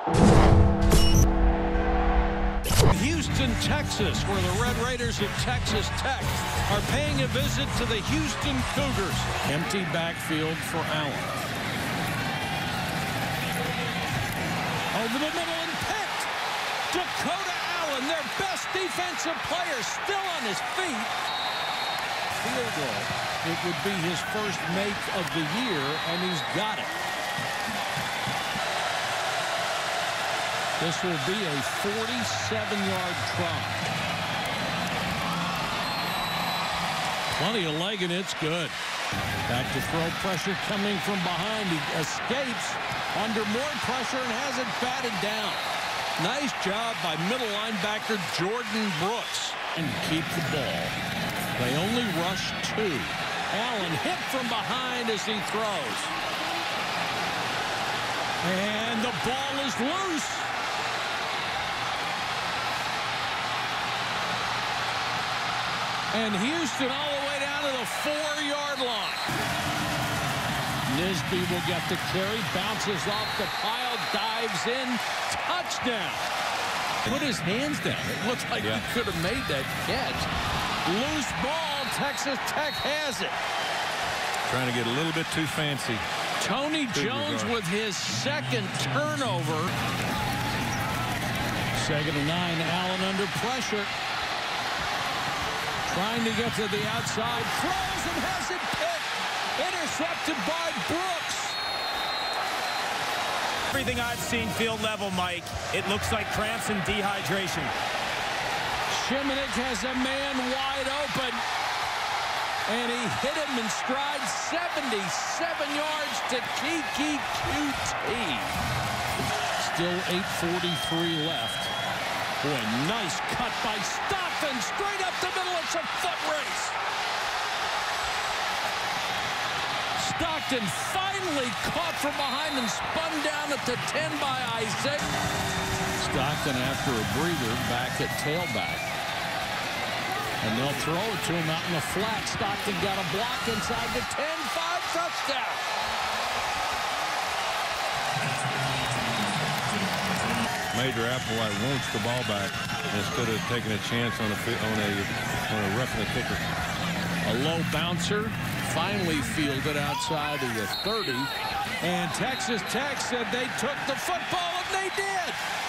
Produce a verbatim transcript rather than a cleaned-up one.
Houston, Texas, where the Red Raiders of Texas Tech are paying a visit to the Houston Cougars. Empty backfield for Allen. Over the middle and picked. Dakota Allen, their best defensive player, still on his feet. Field goal. It would be his first make of the year, and he's got it. This will be a forty-seven yard try. Plenty of leg, and it's good. Back to throw, pressure coming from behind. He escapes under more pressure and has it batted down. Nice job by middle linebacker Jordan Brooks. And keep the ball. They only rush two. Allen hit from behind as he throws. And the ball is loose. And Houston all the way down to the four yard line. Nisby will get the carry, bounces off the pile, dives in, touchdown. Put his hands down. It looked like yeah. he could have made that catch. Loose ball, Texas Tech has it. Trying to get a little bit too fancy. Tony Jones with his second turnover. Second and nine, Allen under pressure. Trying to get to the outside, throws and has it picked. Intercepted by Brooks. Everything I've seen field level, Mike, it looks like cramps and dehydration. Shimonik has a man wide open. And he hit him in stride, seventy-seven yards to Keke Q T. Still eight forty-three left. Boy, nice cut by Stockton. Straight up the middle. It's a foot race. Stockton finally caught from behind and spun down at the ten by Isaac. Stockton, after a breather, back at tailback. And they'll throw it to him out in the flat. Stockton got a block inside the ten five, touchdown. Major Applewhite wants the ball back instead of taking a chance on a on a on a roughing the kicker. A low bouncer finally fielded outside of the thirty, and Texas Tech said they took the football, and they did.